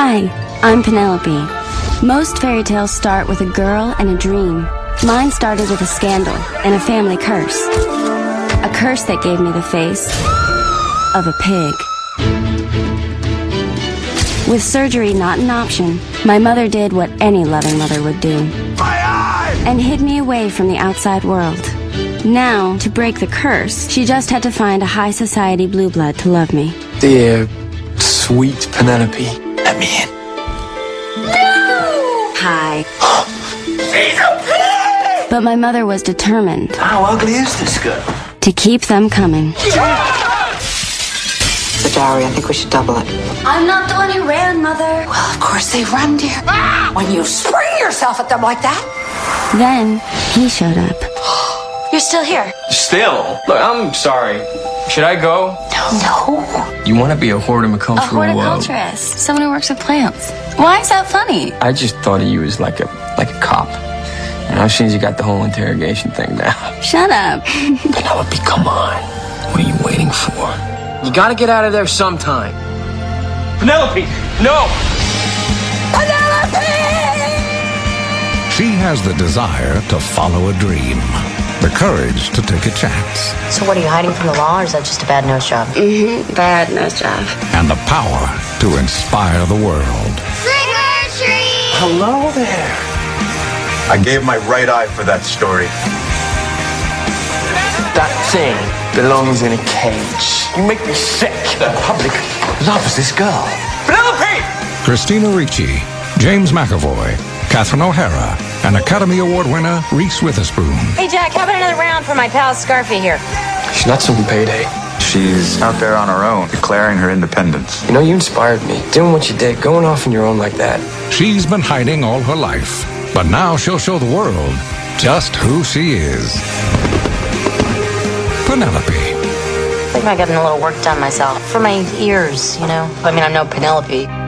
Hi, I'm Penelope. Most fairy tales start with a girl and a dream. Mine started with a scandal and a family curse. A curse that gave me the face of a pig. With surgery not an option, my mother did what any loving mother would do. And hid me away from the outside world. Now, to break the curse, she just had to find a high society blue blood to love me. Dear, sweet Penelope, let me in. No! Hi. She's a pig! But my mother was determined. How ugly is this girl? To keep them coming. The dowry, I think we should double it. I'm not the one who ran, Mother. Well, of course they run, dear. When you spring yourself at them like that. Then, he showed up. You're still here. Still? Look, I'm sorry. Should I go? No. You want to be a horticultural... A horticulturist. Someone who works with plants. Why is that funny? I just thought of you as like a cop. And I've seen you got the whole interrogation thing now. Shut up. Penelope, come on. What are you waiting for? You gotta get out of there sometime. Penelope, no! Penelope! She has the desire to follow a dream, the courage to take a chance, So what, are you hiding from the law, or is that just a bad nose job? Bad nose job. and the power to inspire the world. Hello there. I gave my right eye for that story. That thing belongs in a cage. You make me sick. The public loves this girl. Penelope! Christina Ricci, James McAvoy, Catherine O'Hara, and Academy Award winner Reese Witherspoon. Hey, Jack, how about another round for my pal Scarfy here? She's not some payday. She's out there on her own, declaring her independence. You know, you inspired me. Doing what you did, going off on your own like that. She's been hiding all her life, but now she'll show the world just who she is. Penelope. I think I'm getting a little work done myself. For my ears, you know? I mean, I'm no Penelope.